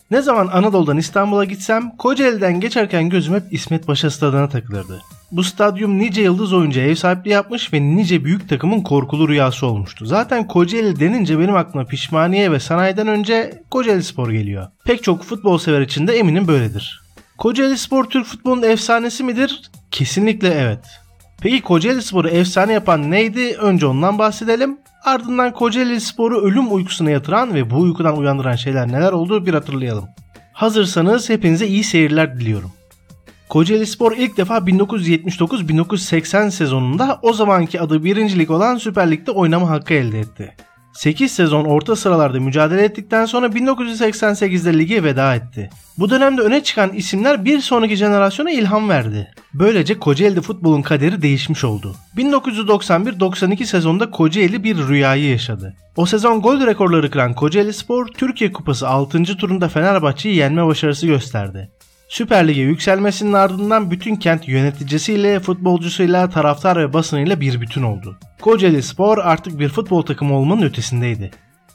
Ne zaman Anadolu'dan İstanbul'a gitsem Kocaeli'den geçerken gözüm hep İsmet Paşa Stadı'na takılırdı. Bu stadyum nice yıldız oyuncuya ev sahipliği yapmış ve nice büyük takımın korkulu rüyası olmuştu. Zaten Kocaeli denince benim aklıma Pişmaniye ve sanayiden önce Kocaelispor geliyor. Pek çok futbol sever için de eminim böyledir. Kocaelispor Türk futbolunun efsanesi midir? Kesinlikle evet. Peki Kocaelispor'u efsane yapan neydi? Önce ondan bahsedelim. Ardından Kocaelispor'u ölüm uykusuna yatıran ve bu uykudan uyandıran şeyler neler olduğu bir hatırlayalım. Hazırsanız hepinize iyi seyirler diliyorum. Kocaelispor ilk defa 1979-1980 sezonunda o zamanki adı 1. Lig olan Süper Lig'de oynama hakkı elde etti. 8 sezon orta sıralarda mücadele ettikten sonra 1988'de lige veda etti. Bu dönemde öne çıkan isimler bir sonraki jenerasyona ilham verdi. Böylece Kocaeli'de futbolun kaderi değişmiş oldu. 1991-92 sezonunda Kocaeli bir rüyayı yaşadı. O sezon gol rekorları kıran Kocaelispor, Türkiye Kupası 6. turunda Fenerbahçe'yi yenme başarısı gösterdi. Süper Lig'e yükselmesinin ardından bütün kent yöneticisiyle, futbolcusuyla, taraftar ve basınıyla bir bütün oldu. Kocaelispor artık bir futbol takımı olmanın ötesindeydi.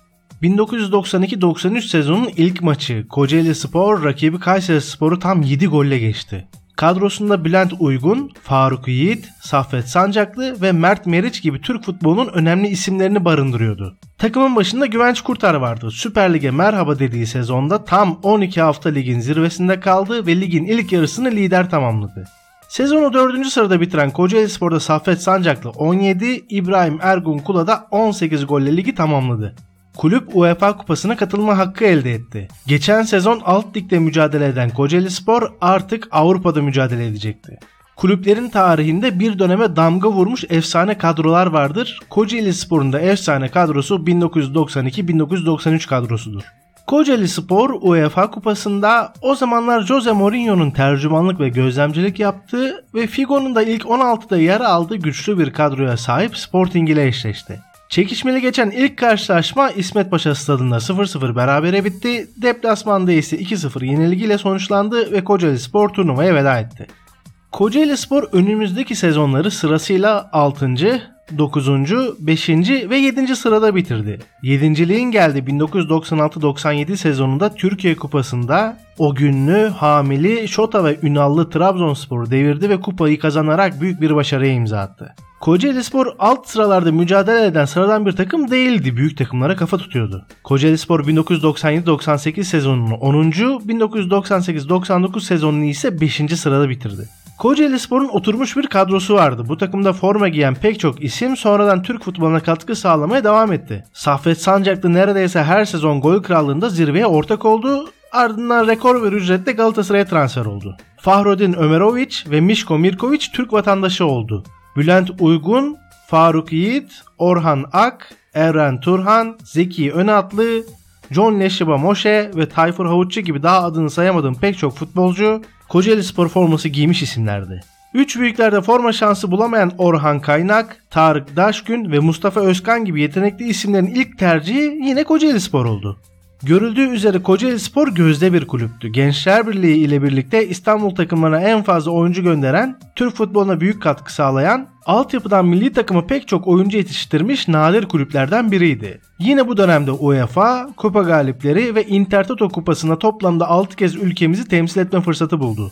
1992-93 sezonunun ilk maçı Kocaelispor rakibi Kayserispor'u tam 7 golle geçti. Kadrosunda Bülent Uygun, Faruk Yiğit, Saffet Sancaklı ve Mert Meriç gibi Türk futbolunun önemli isimlerini barındırıyordu. Takımın başında Güvenç Kurtar vardı. Süper Lig'e merhaba dediği sezonda tam 12 hafta ligin zirvesinde kaldı ve ligin ilk yarısını lider tamamladı. Sezonu 4. sırada bitiren Kocaelispor'da Saffet Sancaklı 17, İbrahim Ergun Kula da 18 golle ligi tamamladı. Kulüp UEFA Kupası'na katılma hakkı elde etti. Geçen sezon alt ligde mücadele eden Kocaelispor artık Avrupa'da mücadele edecekti. Kulüplerin tarihinde bir döneme damga vurmuş efsane kadrolar vardır. Kocaelispor'un da efsane kadrosu 1992-1993 kadrosudur. Kocaelispor UEFA Kupası'nda o zamanlar Jose Mourinho'nun tercümanlık ve gözlemcilik yaptığı ve Figo'nun da ilk 16'da yer aldığı güçlü bir kadroya sahip Sporting ile eşleşti. Çekişmeli geçen ilk karşılaşma İsmet Paşa Stadı'nda 0-0 berabere bitti. Deplasmanda ise 2-0 yenilgiyle sonuçlandı ve Kocaelispor turnuvaya veda etti. Kocaelispor önümüzdeki sezonları sırasıyla 6. 9. 5. ve 7. sırada bitirdi. 7.liğin geldi 1996-97 sezonunda Türkiye Kupası'nda o günlü, hamili, Şota ve Ünallı Trabzonspor'u devirdi ve kupayı kazanarak büyük bir başarıya imza attı. Kocaelispor alt sıralarda mücadele eden sıradan bir takım değildi. Büyük takımlara kafa tutuyordu. Kocaelispor 1997-98 sezonunu 10. 1998-99 sezonunu ise 5. sırada bitirdi. Kocaelispor'un oturmuş bir kadrosu vardı. Bu takımda forma giyen pek çok isim sonradan Türk futboluna katkı sağlamaya devam etti. Saffet Sancaklı neredeyse her sezon gol krallığında zirveye ortak oldu. Ardından rekor bir ücretle Galatasaray'a transfer oldu. Fahrettin Ömeroviç ve Mişko Mirković Türk vatandaşı oldu. Bülent Uygun, Faruk Yiğit, Orhan Ak, Evren Turhan, Zeki Önatlı, John Leşiba Moşe ve Tayfur Havutçu gibi daha adını sayamadığım pek çok futbolcu Kocaelispor forması giymiş isimlerdi. Üç büyüklerde forma şansı bulamayan Orhan Kaynak, Tarık Daşgün ve Mustafa Özkan gibi yetenekli isimlerin ilk tercihi yine Kocaelispor oldu. Görüldüğü üzere Kocaelispor gözde bir kulüptü. Gençler Birliği ile birlikte İstanbul takımlarına en fazla oyuncu gönderen, Türk futboluna büyük katkı sağlayan, altyapıdan milli takımı pek çok oyuncu yetiştirmiş nadir kulüplerden biriydi. Yine bu dönemde UEFA, Kupa galipleri ve Intertoto Kupası'nda toplamda 6 kez ülkemizi temsil etme fırsatı buldu.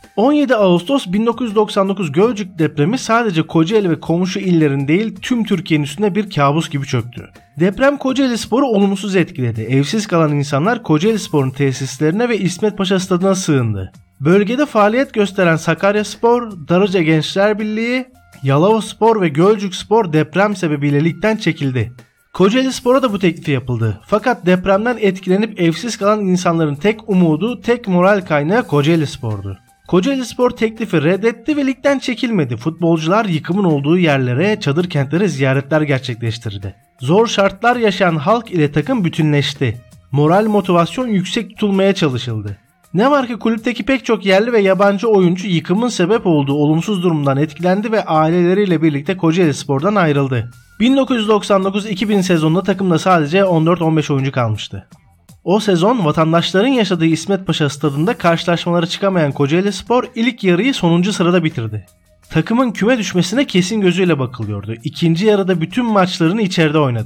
17 Ağustos 1999 Gölcük depremi sadece Kocaeli ve komşu illerin değil tüm Türkiye'nin üstüne bir kabus gibi çöktü. Deprem Kocaelispor'u olumsuz etkiledi. Evsiz kalan insanlar Kocaelispor'un tesislerine ve İsmet Paşa Stadı'na sığındı. Bölgede faaliyet gösteren Sakaryaspor, Darıca Gençler Birliği, Yalovaspor ve Gölcükspor deprem sebebiyle ligden çekildi. Kocaelispor'a da bu teklifi yapıldı. Fakat depremden etkilenip evsiz kalan insanların tek umudu, tek moral kaynağı Kocaelispor'du. Kocaelispor teklifi reddetti ve ligden çekilmedi. Futbolcular yıkımın olduğu yerlere, çadır kentlere ziyaretler gerçekleştirdi. Zor şartlar yaşayan halk ile takım bütünleşti. Moral motivasyon yüksek tutulmaya çalışıldı. Ne var ki kulüpteki pek çok yerli ve yabancı oyuncu yıkımın sebep olduğu olumsuz durumdan etkilendi ve aileleriyle birlikte Kocaelispor'dan ayrıldı. 1999-2000 sezonunda takımda sadece 14-15 oyuncu kalmıştı. O sezon vatandaşların yaşadığı İsmet Paşa Stadı'nda karşılaşmalara çıkamayan Kocaelispor ilk yarıyı sonuncu sırada bitirdi. Takımın küme düşmesine kesin gözüyle bakılıyordu. İkinci yarıda bütün maçlarını içeride oynadı.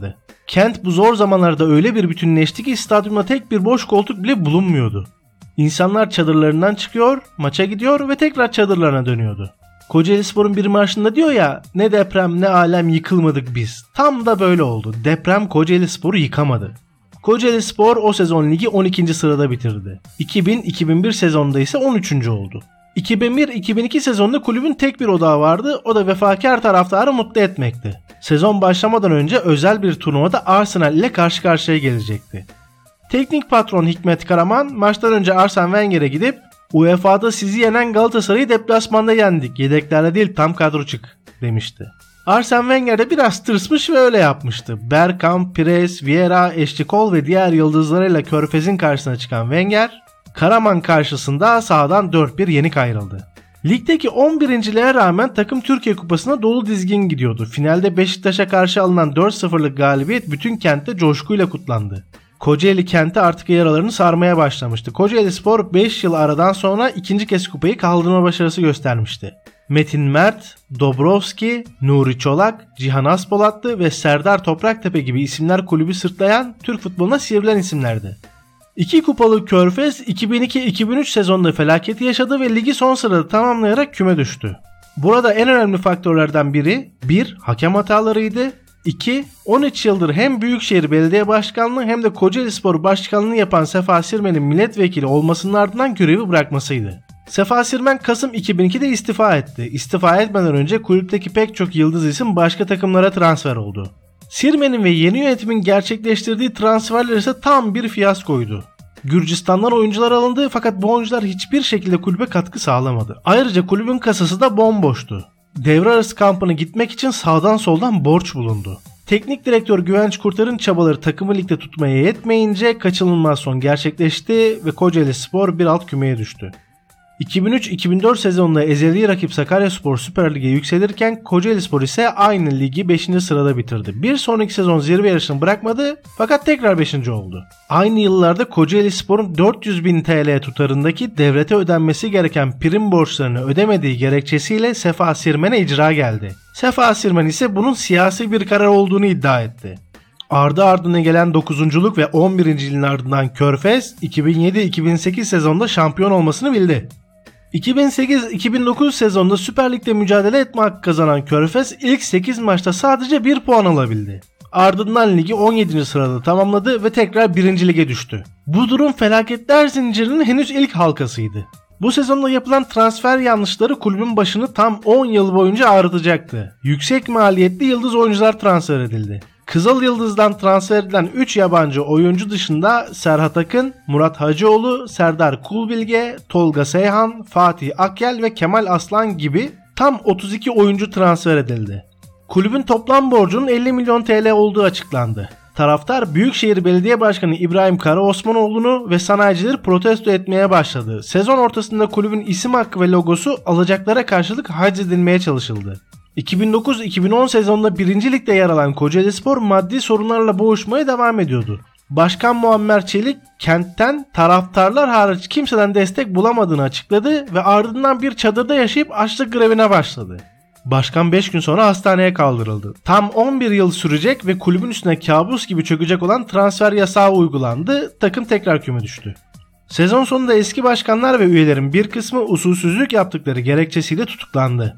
Kent bu zor zamanlarda öyle bir bütünleşti ki stadyumda tek bir boş koltuk bile bulunmuyordu. İnsanlar çadırlarından çıkıyor, maça gidiyor ve tekrar çadırlarına dönüyordu. Kocaelispor'un bir marşında diyor ya, ne deprem ne alem yıkılmadık biz. Tam da böyle oldu. Deprem Kocaelispor'u yıkamadı. Kocaelispor o sezon ligi 12. sırada bitirdi. 2000-2001 sezonunda ise 13. oldu. 2001-2002 sezonunda kulübün tek bir odağı vardı, o da vefakar taraftarı mutlu etmekti. Sezon başlamadan önce özel bir turnuvada Arsenal ile karşı karşıya gelecekti. Teknik patron Hikmet Karaman maçtan önce Arsene Wenger'e gidip UEFA'da sizi yenen Galatasaray'ı deplasmanda yendik, yedeklerle değil tam kadro çık demişti. Arsene Wenger de biraz tırsmış ve öyle yapmıştı. Bergkamp, Pires, Vieira, Ashley Cole ve diğer yıldızlarıyla Körfez'in karşısına çıkan Wenger, Karaman karşısında sahadan 4-1 yenik ayrıldı. Ligdeki 11.liğe rağmen takım Türkiye Kupası'na dolu dizgin gidiyordu. Finalde Beşiktaş'a karşı alınan 4-0'lık galibiyet bütün kentte coşkuyla kutlandı. Kocaeli kenti artık yaralarını sarmaya başlamıştı. Kocaelispor 5 yıl aradan sonra ikinci kez kupayı kaldırma başarısı göstermişti. Metin Mert, Dobrovski, Nuri Çolak, Cihan Aspolatlı ve Serdar Topraktepe gibi isimler kulübü sırtlayan, Türk futboluna sivrilen isimlerdi. İki kupalı Körfez 2002-2003 sezonunda felaketi yaşadı ve ligi son sırada tamamlayarak küme düştü. Burada en önemli faktörlerden biri 1. Hakem hatalarıydı. 2. 13 yıldır hem Büyükşehir Belediye Başkanlığı hem de Kocaelispor Başkanlığını yapan Sefa Sirmen'in milletvekili olmasının ardından görevi bırakmasıydı. Sefa Sirmen Kasım 2002'de istifa etti. İstifa etmeden önce kulüpteki pek çok yıldız isim başka takımlara transfer oldu. Sirmen'in ve yeni yönetimin gerçekleştirdiği transferler ise tam bir fiyaskoydu. Gürcistan'dan oyuncular alındı fakat bu oyuncular hiçbir şekilde kulübe katkı sağlamadı. Ayrıca kulübün kasası da bomboştu. Devre arası kampına gitmek için sağdan soldan borç bulundu. Teknik direktör Güvenç Kurtar'ın çabaları takımı ligde tutmaya yetmeyince kaçınılmaz son gerçekleşti ve Kocaelispor bir alt kümeye düştü. 2003-2004 sezonunda ezeli rakip Sakaryaspor Süper Lig'e yükselirken Kocaelispor ise aynı ligi 5. sırada bitirdi. Bir sonraki sezon zirve yarışını bırakmadı fakat tekrar 5. oldu. Aynı yıllarda Kocaelispor'un 400.000 TL tutarındaki devlete ödenmesi gereken prim borçlarını ödemediği gerekçesiyle Sefa Sirmen'e icra geldi. Sefa Sirmen ise bunun siyasi bir karar olduğunu iddia etti. Ardı ardına gelen 9. ve 11. yılın ardından Körfez 2007-2008 sezonunda şampiyon olmasını bildi. 2008-2009 sezonunda Süper Lig'de mücadele etme hakkı kazanan Körfez ilk 8 maçta sadece 1 puan alabildi. Ardından ligi 17. sırada tamamladı ve tekrar 1. lige düştü. Bu durum felaketler zincirinin henüz ilk halkasıydı. Bu sezonda yapılan transfer yanlışları kulübün başını tam 10 yıl boyunca ağrıtacaktı. Yüksek maliyetli yıldız oyuncular transfer edildi. Kızıl Yıldız'dan transfer edilen 3 yabancı oyuncu dışında Serhat Akın, Murat Hacıoğlu, Serdar Kulbilge, Tolga Seyhan, Fatih Akyel ve Kemal Aslan gibi tam 32 oyuncu transfer edildi. Kulübün toplam borcunun 50 milyon TL olduğu açıklandı. Taraftar Büyükşehir Belediye Başkanı İbrahim Karaosmanoğlu'nu ve sanayicileri protesto etmeye başladı. Sezon ortasında kulübün isim hakkı ve logosu alacaklara karşılık haczedilmeye çalışıldı. 2009-2010 sezonunda 1. Lig'de yer alan Kocaelispor maddi sorunlarla boğuşmaya devam ediyordu. Başkan Muammer Çelik kentten taraftarlar hariç kimseden destek bulamadığını açıkladı ve ardından bir çadırda yaşayıp açlık grevine başladı. Başkan 5 gün sonra hastaneye kaldırıldı. Tam 11 yıl sürecek ve kulübün üstüne kabus gibi çökecek olan transfer yasağı uygulandı. Takım tekrar küme düştü. Sezon sonunda eski başkanlar ve üyelerin bir kısmı usulsüzlük yaptıkları gerekçesiyle tutuklandı.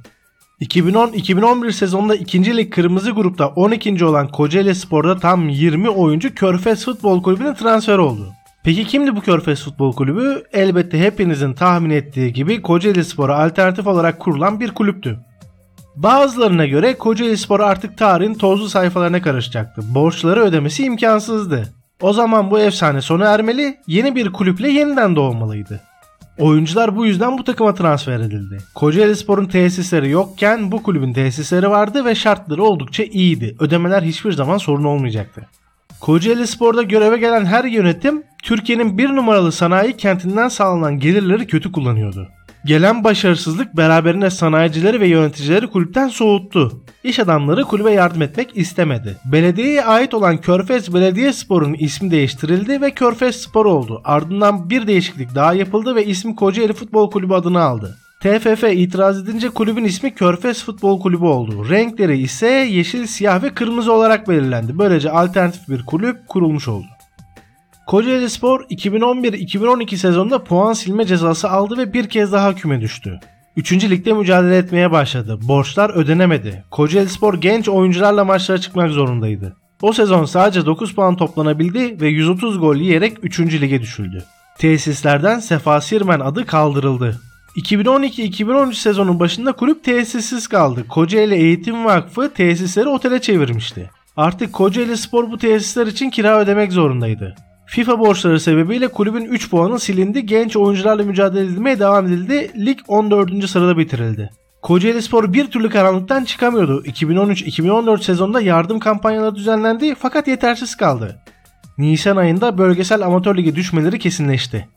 2010-2011 sezonunda 2. Lig Kırmızı Grup'ta 12. olan Kocaelispor'da tam 20 oyuncu Körfez Futbol Kulübü'ne transfer oldu. Peki kimdi bu Körfez Futbol Kulübü? Elbette hepinizin tahmin ettiği gibi Kocaelispor'a alternatif olarak kurulan bir kulüptü. Bazılarına göre Kocaelispor artık tarihin tozlu sayfalarına karışacaktı. Borçları ödemesi imkansızdı. O zaman bu efsane sona ermeli, yeni bir kulüple yeniden doğmalıydı. Oyuncular bu yüzden bu takıma transfer edildi. Kocaelispor'un tesisleri yokken bu kulübün tesisleri vardı ve şartları oldukça iyiydi. Ödemeler hiçbir zaman sorun olmayacaktı. Kocaelispor'da göreve gelen her yönetim Türkiye'nin bir numaralı sanayi kentinden sağlanan gelirleri kötü kullanıyordu. Gelen başarısızlık beraberinde sanayicileri ve yöneticileri kulüpten soğuttu. İş adamları kulübe yardım etmek istemedi. Belediyeye ait olan Körfez Belediyespor'un ismi değiştirildi ve Körfez Spor oldu. Ardından bir değişiklik daha yapıldı ve ismi Kocaeli Futbol Kulübü adını aldı. TFF itiraz edince kulübün ismi Körfez Futbol Kulübü oldu. Renkleri ise yeşil, siyah ve kırmızı olarak belirlendi. Böylece alternatif bir kulüp kurulmuş oldu. Kocaelispor 2011-2012 sezonunda puan silme cezası aldı ve bir kez daha küme düştü. 3. ligde mücadele etmeye başladı. Borçlar ödenemedi. Kocaelispor genç oyuncularla maçlara çıkmak zorundaydı. O sezon sadece 9 puan toplanabildi ve 130 gol yiyerek 3. lige düşüldü. Tesislerden Sefa Sirmen adı kaldırıldı. 2012-2013 sezonun başında kulüp tesisiz kaldı. Kocaeli Eğitim Vakfı tesisleri otele çevirmişti. Artık Kocaelispor bu tesisler için kira ödemek zorundaydı. FIFA borçları sebebiyle kulübün 3 puanı silindi, genç oyuncularla mücadele edilmeye devam edildi, lig 14. sırada bitirildi. Kocaelispor bir türlü karanlıktan çıkamıyordu. 2013-2014 sezonunda yardım kampanyaları düzenlendi fakat yetersiz kaldı. Nisan ayında bölgesel amatör lige düşmeleri kesinleşti.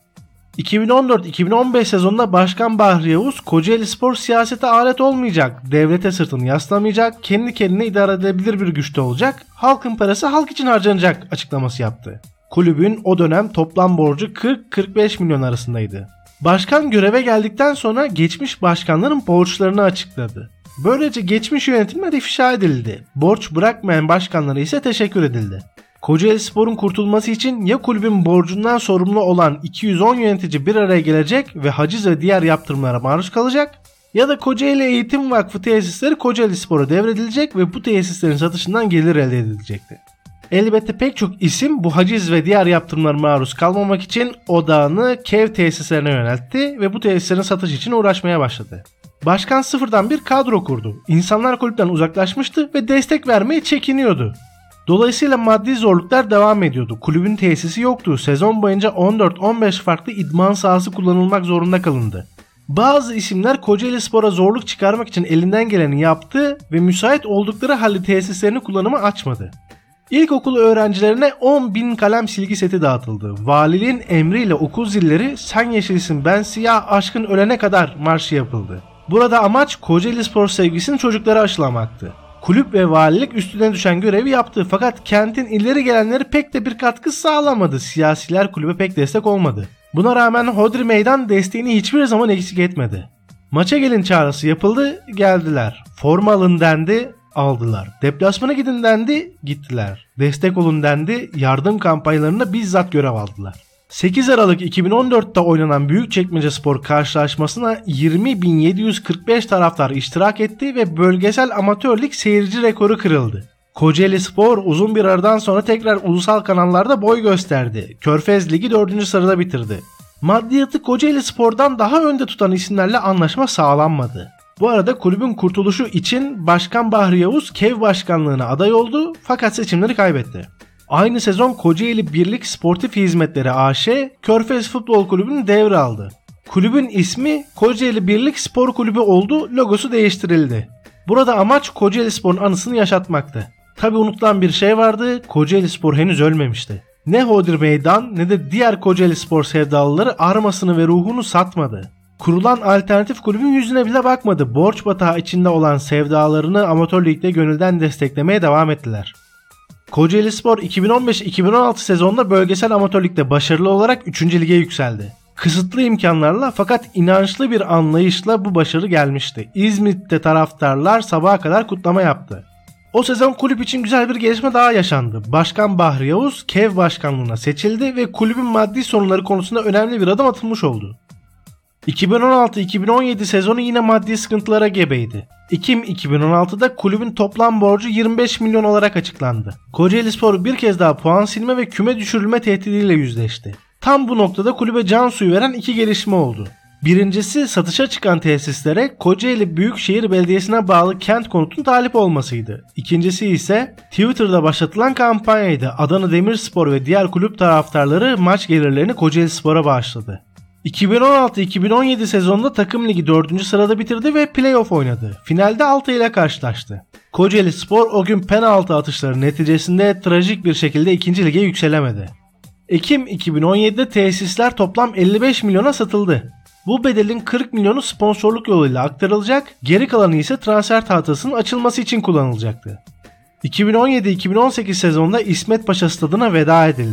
2014-2015 sezonunda Başkan Bahri Yavuz, Kocaelispor siyasete alet olmayacak, devlete sırtını yaslamayacak, kendi kendine idare edebilir bir güçte olacak, halkın parası halk için harcanacak açıklaması yaptı. Kulübün o dönem toplam borcu 40-45 milyon arasındaydı. Başkan göreve geldikten sonra geçmiş başkanların borçlarını açıkladı. Böylece geçmiş yönetimler ifşa edildi. Borç bırakmayan başkanlara ise teşekkür edildi. Kocaelispor'un kurtulması için ya kulübün borcundan sorumlu olan 210 yönetici bir araya gelecek ve haciz ve diğer yaptırımlara maruz kalacak ya da Kocaeli Eğitim Vakfı tesisleri Kocaelispor'a devredilecek ve bu tesislerin satışından gelir elde edilecekti. Elbette pek çok isim bu haciz ve diğer yaptırımlara maruz kalmamak için odağını KEV tesislerine yöneltti ve bu tesislerin satış için uğraşmaya başladı. Başkan sıfırdan bir kadro kurdu. İnsanlar kulüpten uzaklaşmıştı ve destek vermeye çekiniyordu. Dolayısıyla maddi zorluklar devam ediyordu. Kulübün tesisi yoktu. Sezon boyunca 14-15 farklı idman sahası kullanılmak zorunda kalındı. Bazı isimler Kocaelispor'a zorluk çıkarmak için elinden geleni yaptı ve müsait oldukları halde tesislerini kullanıma açmadı. İlkokul öğrencilerine 10.000 kalem silgi seti dağıtıldı. Valiliğin emriyle okul zilleri "Sen yeşilsin ben siyah aşkın ölene kadar" marşı yapıldı. Burada amaç Kocaelispor sevgisini çocuklara aşılamaktı. Kulüp ve valilik üstüne düşen görevi yaptı fakat kentin ileri gelenleri pek de bir katkı sağlamadı. Siyasiler kulübe pek destek olmadı. Buna rağmen Hodri Meydan desteğini hiçbir zaman eksik etmedi. Maça gelin çağrısı yapıldı, geldiler. Forma alın dendi, aldılar. Deplasmana gidin dendi, gittiler. Destek olun dendi, yardım kampanyalarında bizzat görev aldılar. 8 Aralık 2014'te oynanan Büyükçekmecespor karşılaşmasına 20.745 taraftar iştirak etti ve bölgesel amatör lig seyirci rekoru kırıldı. Kocaelispor uzun bir aradan sonra tekrar ulusal kanallarda boy gösterdi. Körfez Ligi 4. sırada bitirdi. Maddiyatı Kocaelispor'dan daha önde tutan isimlerle anlaşma sağlanmadı. Bu arada kulübün kurtuluşu için Başkan Bahri Yavuz KEV başkanlığına aday oldu fakat seçimleri kaybetti. Aynı sezon Kocaeli Birlik Sportif Hizmetleri AŞ Körfez Futbol Kulübü'nü devraldı. Kulübün ismi Kocaeli Birlik Spor Kulübü oldu, logosu değiştirildi. Burada amaç Kocaelispor'un anısını yaşatmaktı. Tabi unutulan bir şey vardı, Kocaelispor henüz ölmemişti. Ne Hodri Meydan ne de diğer Kocaelispor sevdalıları armasını ve ruhunu satmadı. Kurulan alternatif kulübün yüzüne bile bakmadı. Borç batağı içinde olan sevdalarını amatör ligde gönülden desteklemeye devam ettiler. Kocaelispor 2015-2016 sezonunda bölgesel amatör ligde başarılı olarak 3. lige yükseldi. Kısıtlı imkanlarla fakat inançlı bir anlayışla bu başarı gelmişti. İzmit'te taraftarlar sabaha kadar kutlama yaptı. O sezon kulüp için güzel bir gelişme daha yaşandı. Başkan Bahri Yavuz KEV başkanlığına seçildi ve kulübün maddi sorunları konusunda önemli bir adım atılmış oldu. 2016-2017 sezonu yine maddi sıkıntılara gebeydi. Ekim 2016'da kulübün toplam borcu 25 milyon olarak açıklandı. Kocaelispor bir kez daha puan silme ve küme düşürülme tehdidiyle yüzleşti. Tam bu noktada kulübe can suyu veren iki gelişme oldu. Birincisi satışa çıkan tesislere Kocaeli Büyükşehir Belediyesi'ne bağlı Kent Konut'un talip olmasıydı. İkincisi ise Twitter'da başlatılan kampanyaydı. Adana Demirspor ve diğer kulüp taraftarları maç gelirlerini Kocaelispor'a bağışladı. 2016-2017 sezonunda takım ligi 4. sırada bitirdi ve playoff oynadı. Finalde Altay ile karşılaştı. Kocaelispor o gün penaltı atışları neticesinde trajik bir şekilde 2. lige yükselemedi. Ekim 2017'de tesisler toplam 55 milyona satıldı. Bu bedelin 40 milyonu sponsorluk yoluyla aktarılacak, geri kalanı ise transfer tahtasının açılması için kullanılacaktı. 2017-2018 sezonunda İsmet Paşa Stadı'na veda edildi.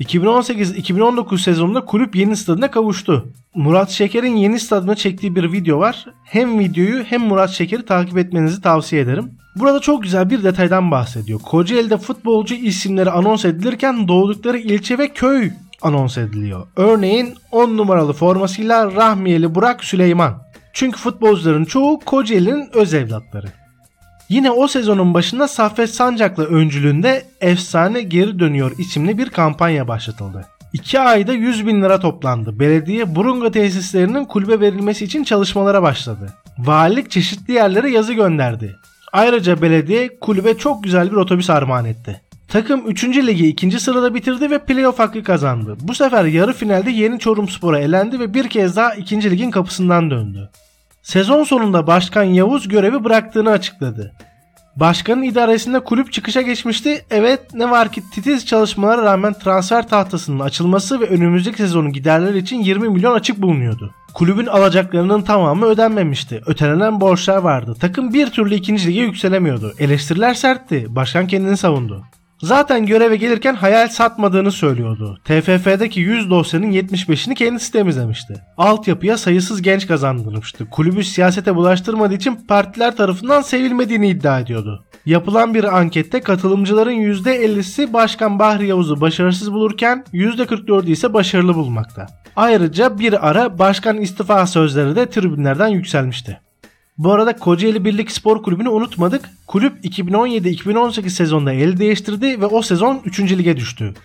2018-2019 sezonunda kulüp yeni stadına kavuştu. Murat Şeker'in yeni stadına çektiği bir video var. Hem videoyu hem Murat Şeker'i takip etmenizi tavsiye ederim. Burada çok güzel bir detaydan bahsediyor. Kocaeli'de futbolcu isimleri anons edilirken doğdukları ilçe ve köy anons ediliyor. Örneğin 10 numaralı formasıyla Rahmiyeli Burak Süleyman. Çünkü futbolcuların çoğu Kocaeli'nin öz evlatları. Yine o sezonun başında Saffet Sancaklı öncülüğünde Efsane Geri Dönüyor isimli bir kampanya başlatıldı. 2 ayda 100 bin lira toplandı. Belediye Burunga tesislerinin kulübe verilmesi için çalışmalara başladı. Valilik çeşitli yerlere yazı gönderdi. Ayrıca belediye kulübe çok güzel bir otobüs armağan etti. Takım 3. ligi 2. sırada bitirdi ve playoff hakkı kazandı. Bu sefer yarı finalde Yeni Çorumspor'a elendi ve bir kez daha 2. ligin kapısından döndü. Sezon sonunda Başkan Yavuz görevi bıraktığını açıkladı. Başkanın idaresinde kulüp çıkışa geçmişti. Evet, ne var ki titiz çalışmalara rağmen transfer tahtasının açılması ve önümüzdeki sezonun giderleri için 20 milyon açık bulunuyordu. Kulübün alacaklarının tamamı ödenmemişti. Ötelenen borçlar vardı. Takım bir türlü 2. lige yükselemiyordu. Eleştiriler sertti. Başkan kendini savundu. Zaten göreve gelirken hayal satmadığını söylüyordu. TFF'deki 100 dosyanın 75'ini kendisi temizlemişti. Altyapıya sayısız genç kazandırmıştı. Kulübü siyasete bulaştırmadığı için partiler tarafından sevilmediğini iddia ediyordu. Yapılan bir ankette katılımcıların %50'si Başkan Bahri Yavuz'u başarısız bulurken %44'ü ise başarılı bulmakta. Ayrıca bir ara başkan istifa sözleri de tribünlerden yükselmişti. Bu arada Kocaeli Birlik Spor Kulübü'nü unutmadık. Kulüp 2017-2018 sezonunda el değiştirdi ve o sezon 3. lige düştü.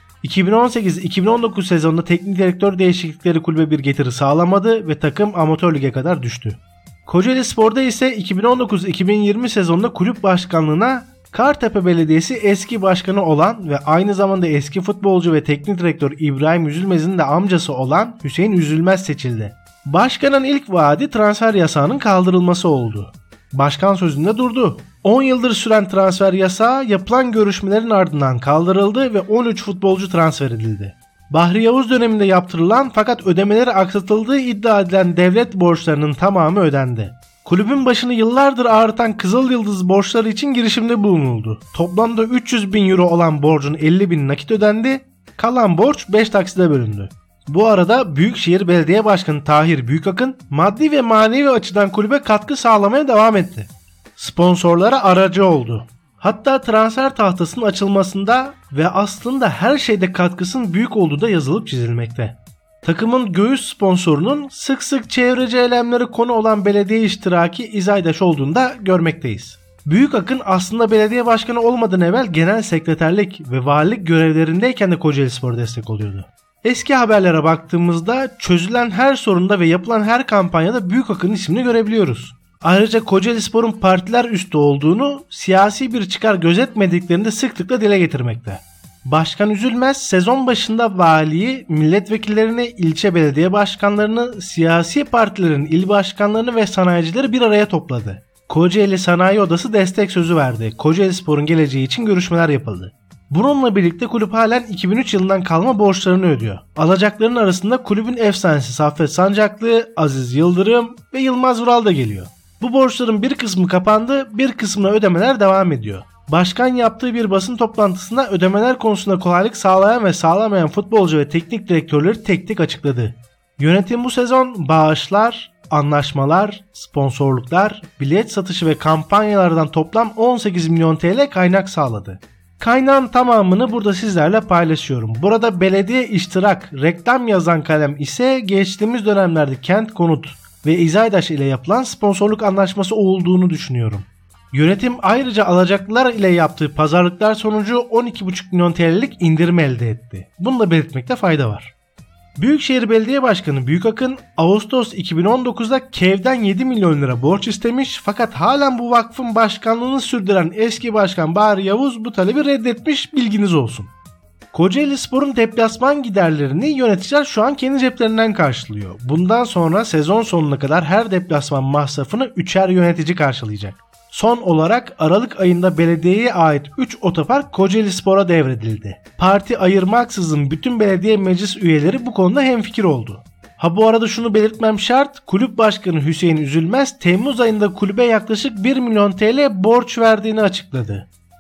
2018-2019 sezonunda teknik direktör değişiklikleri kulübe bir getiri sağlamadı ve takım amatör lige kadar düştü. Kocaeli Spor'da ise 2019-2020 sezonunda kulüp başkanlığına Kartepe Belediyesi eski başkanı olan ve aynı zamanda eski futbolcu ve teknik direktör İbrahim Üzülmez'in de amcası olan Hüseyin Üzülmez seçildi. Başkanın ilk vaadi transfer yasağının kaldırılması oldu. Başkan sözünde durdu. 10 yıldır süren transfer yasağı yapılan görüşmelerin ardından kaldırıldı ve 13 futbolcu transfer edildi. Bahri Yavuz döneminde yaptırılan fakat ödemeleri aksatıldığı iddia edilen devlet borçlarının tamamı ödendi. Kulübün başını yıllardır ağrıtan Kızıl Yıldız borçları için girişimde bulunuldu. Toplamda 300 bin euro olan borcun 50 bin nakit ödendi, kalan borç 5 taksite bölündü. Bu arada Büyükşehir Belediye Başkanı Tahir Büyükakın maddi ve manevi açıdan kulübe katkı sağlamaya devam etti. Sponsorlara aracı oldu. Hatta transfer tahtasının açılmasında ve aslında her şeyde katkısının büyük olduğu da yazılıp çizilmekte. Takımın göğüs sponsorunun sık sık çevreci eylemleri konu olan belediye iştiraki İzaydaş olduğunu da görmekteyiz. Büyükakın aslında belediye başkanı olmadan evvel genel sekreterlik ve valilik görevlerindeyken de Kocaelispor'a destek oluyordu. Eski haberlere baktığımızda çözülen her sorunda ve yapılan her kampanyada Büyükakın ismini görebiliyoruz. Ayrıca Kocaelispor'un partiler üstü olduğunu, siyasi bir çıkar gözetmediklerini de sıklıkla dile getirmekte. Başkan Üzülmez sezon başında valiyi, milletvekillerini, ilçe belediye başkanlarını, siyasi partilerin il başkanlarını ve sanayicileri bir araya topladı. Kocaeli Sanayi Odası destek sözü verdi. Kocaelispor'un geleceği için görüşmeler yapıldı. Bununla birlikte kulüp halen 2003 yılından kalma borçlarını ödüyor. Alacakların arasında kulübün efsanesi Saffet Sancaklı, Aziz Yıldırım ve Yılmaz Vural da geliyor. Bu borçların bir kısmı kapandı, bir kısmına ödemeler devam ediyor. Başkan yaptığı bir basın toplantısında ödemeler konusunda kolaylık sağlayan ve sağlamayan futbolcu ve teknik direktörleri tek tek açıkladı. Yönetim bu sezon bağışlar, anlaşmalar, sponsorluklar, bilet satışı ve kampanyalardan toplam 18 milyon TL kaynak sağladı. Kaynağın tamamını burada sizlerle paylaşıyorum. Burada belediye iştirak, reklam yazan kalem ise geçtiğimiz dönemlerde Kent Konut ve İzaydaş ile yapılan sponsorluk anlaşması olduğunu düşünüyorum. Yönetim ayrıca alacaklılar ile yaptığı pazarlıklar sonucu 12,5 milyon TL'lik indirim elde etti. Bunu da belirtmekte fayda var. Büyükşehir Belediye Başkanı Büyükakın Ağustos 2019'da KEV'den 7 milyon lira borç istemiş fakat halen bu vakfın başkanlığını sürdüren eski başkan Bahri Yavuz bu talebi reddetmiş, bilginiz olsun. Kocaelispor'un deplasman giderlerini yöneticiler şu an kendi ceplerinden karşılıyor. Bundan sonra sezon sonuna kadar her deplasman masrafını 3'er yönetici karşılayacak. Son olarak Aralık ayında belediyeye ait 3 otopark Kocaelispor'a devredildi. Parti ayırmaksızın bütün belediye meclis üyeleri bu konuda hemfikir oldu. Bu arada şunu belirtmem şart, kulüp başkanı Hüseyin Üzülmez Temmuz ayında kulübe yaklaşık 1 milyon TL borç verdiğini açıkladı.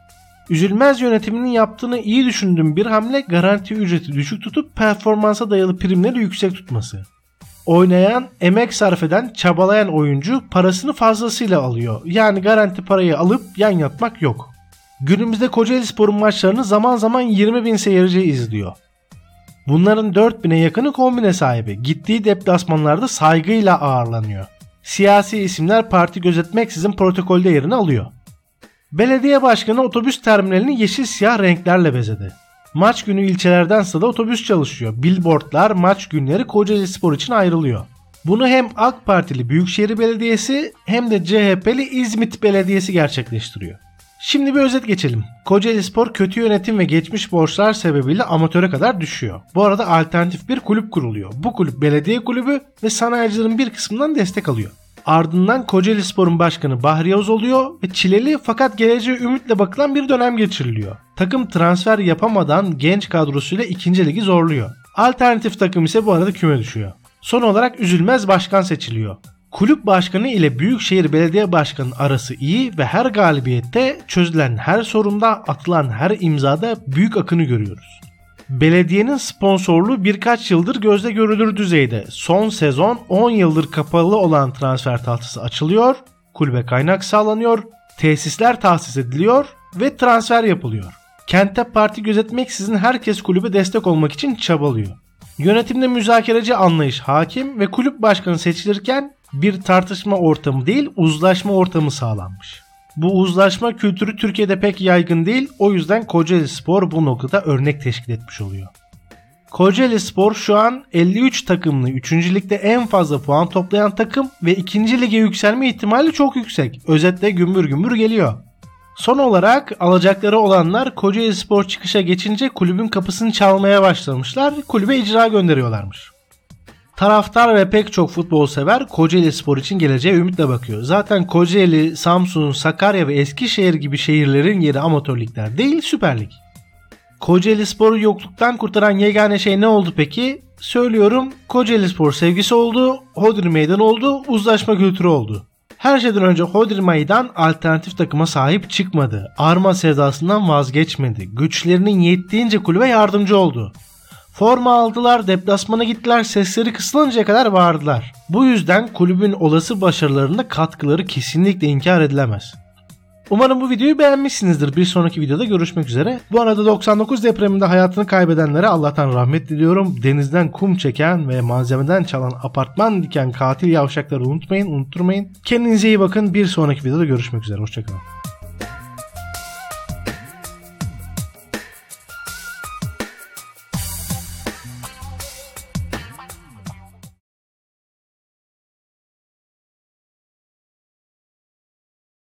Üzülmez yönetiminin yaptığını iyi düşündüğüm bir hamle garanti ücreti düşük tutup performansa dayalı primleri yüksek tutması. Oynayan, emek sarf eden, çabalayan oyuncu parasını fazlasıyla alıyor. Yani garanti parayı alıp yan yatmak yok. Günümüzde Kocaelispor'un maçlarını zaman zaman 20.000 seyirci izliyor. Bunların 4.000'e yakını kombine sahibi. Gittiği deplasmanlarda saygıyla ağırlanıyor. Siyasi isimler parti gözetmeksizin protokolde yerini alıyor. Belediye başkanı otobüs terminalini yeşil siyah renklerle bezedi. Maç günü ilçelerden stada otobüs çalışıyor. Billboardlar maç günleri Kocaelispor için ayrılıyor. Bunu hem AK Partili Büyükşehir Belediyesi hem de CHP'li İzmit Belediyesi gerçekleştiriyor. Şimdi bir özet geçelim. Kocaelispor kötü yönetim ve geçmiş borçlar sebebiyle amatöre kadar düşüyor. Bu arada alternatif bir kulüp kuruluyor. Bu kulüp belediye kulübü ve sanayicilerin bir kısmından destek alıyor. Ardından Kocaelispor'un başkanı Bahri Yavuz oluyor ve çileli fakat geleceğe ümitle bakılan bir dönem geçiriliyor. Takım transfer yapamadan genç kadrosuyla 2. ligi zorluyor. Alternatif takım ise bu arada küme düşüyor. Son olarak üzülmez başkan seçiliyor. Kulüp başkanı ile Büyükşehir Belediye Başkanı'nın arası iyi ve her galibiyette çözülen her sorunda atılan her imzada büyük akını görüyoruz. Belediyenin sponsorluğu birkaç yıldır gözle görülür düzeyde. Son sezon 10 yıldır kapalı olan transfer tahtası açılıyor, kulübe kaynak sağlanıyor, tesisler tahsis ediliyor ve transfer yapılıyor. Kentte parti gözetmeksizin herkes kulübe destek olmak için çabalıyor. Yönetimde müzakereci anlayış hakim ve kulüp başkanı seçilirken bir tartışma ortamı değil, uzlaşma ortamı sağlanmış. Bu uzlaşma kültürü Türkiye'de pek yaygın değil, o yüzden Kocaelispor bu noktada örnek teşkil etmiş oluyor. Kocaelispor şu an 53 takımlı 3. ligde en fazla puan toplayan takım ve 2. lige yükselme ihtimali çok yüksek. Özetle gümbür gümbür geliyor. Son olarak alacakları olanlar Kocaelispor çıkışa geçince kulübün kapısını çalmaya başlamışlar, kulübe icra gönderiyorlarmış. Taraftar ve pek çok futbol sever Kocaelispor için geleceğe ümitle bakıyor. Zaten Kocaeli, Samsun, Sakarya ve Eskişehir gibi şehirlerin yeri amatör ligler değil, Süper Lig. Kocaelispor'u yokluktan kurtaran yegane şey ne oldu peki? Söylüyorum, Kocaelispor sevgisi oldu, Hodri Meydan oldu, uzlaşma kültürü oldu. Her şeyden önce Hodri Meydan alternatif takıma sahip çıkmadı. Arma sevdasından vazgeçmedi. Güçlerinin yettiğince kulübe yardımcı oldu. Forma aldılar, deplasmana gittiler, sesleri kısılıncaya kadar bağırdılar. Bu yüzden kulübün olası başarılarında katkıları kesinlikle inkar edilemez. Umarım bu videoyu beğenmişsinizdir. Bir sonraki videoda görüşmek üzere. Bu arada 99 depreminde hayatını kaybedenlere Allah'tan rahmet diliyorum. Denizden kum çeken ve malzemeden çalan apartman diken katil yavşakları unutturmayın. Kendinize iyi bakın. Bir sonraki videoda görüşmek üzere. Hoşçakalın.